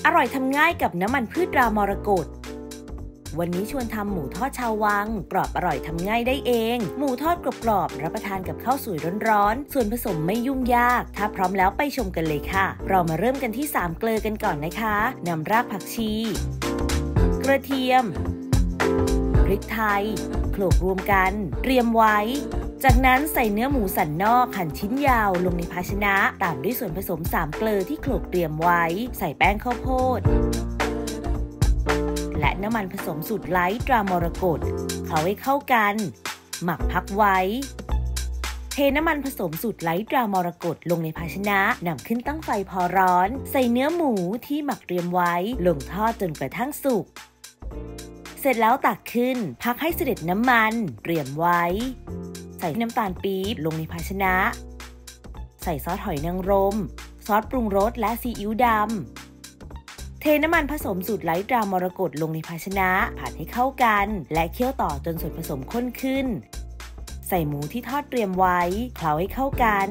อร่อยทำง่ายกับน้ำมันพืชตรามรกตวันนี้ชวนทำหมูทอดชาววังกรอบอร่อยทำง่ายได้เองหมูทอดกรอบๆรับประทานกับข้าวสวยร้อนๆส่วนผสมไม่ยุ่งยากถ้าพร้อมแล้วไปชมกันเลยค่ะเรามาเริ่มกันที่3เกลือกันก่อนนะคะนำรากผักชีกระเทียมพริกไทยโขลกรวมกันเตรียมไว้จากนั้นใส่เนื้อหมูสันนอกหั่นชิ้นยาวลงในภาชนะตามด้วยส่วนผสม3เกลือที่โขลกเตรียมไว้ใส่แป้งข้าวโพดและน้ำมันผสมสูตรไลท์ตรามรกตเคล้าให้เข้ากันหมักพักไว้เทน้ำมันผสมสูตรไลท์ตรามรกตลงในภาชนะนำขึ้นตั้งไฟพอร้อนใส่เนื้อหมูที่หมักเตรียมไว้ลงทอดจนกระทั่งสุกเสร็จแล้วตักขึ้นพักให้เสด็จน้ำมันเตรียมไว้ใส่น้ำตาลปี๊บลงในภาชนะใส่ซอสหอยนางรมซอสปรุงรสและซีอิ๊วดำเทน้ำมันผสมสูตรไลท์ตรามรกตลงในภาชนะผัดให้เข้ากันและเคี่ยวต่อจนส่วนผสมข้นขึ้นใส่หมูที่ทอดเตรียมไว้เคล้าให้เข้ากัน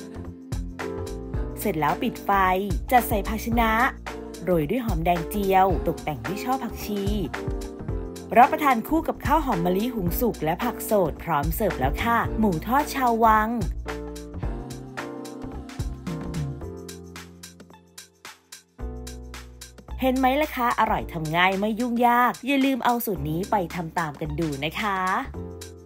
เสร็จแล้วปิดไฟจัดใส่ภาชนะโรยด้วยหอมแดงเจียวตกแต่งด้วยช่อผักชีรับประทานคู่กับข้าวหอมมะลิหุงสุกและผักสดพร้อมเสิร์ฟแล้วค่ะหมูทอดชาววังเห็นไหมล่ะคะอร่อยทำง่ายไม่ยุ่งยากอย่าลืมเอาสูตรนี้ไปทำตามกันดูนะคะ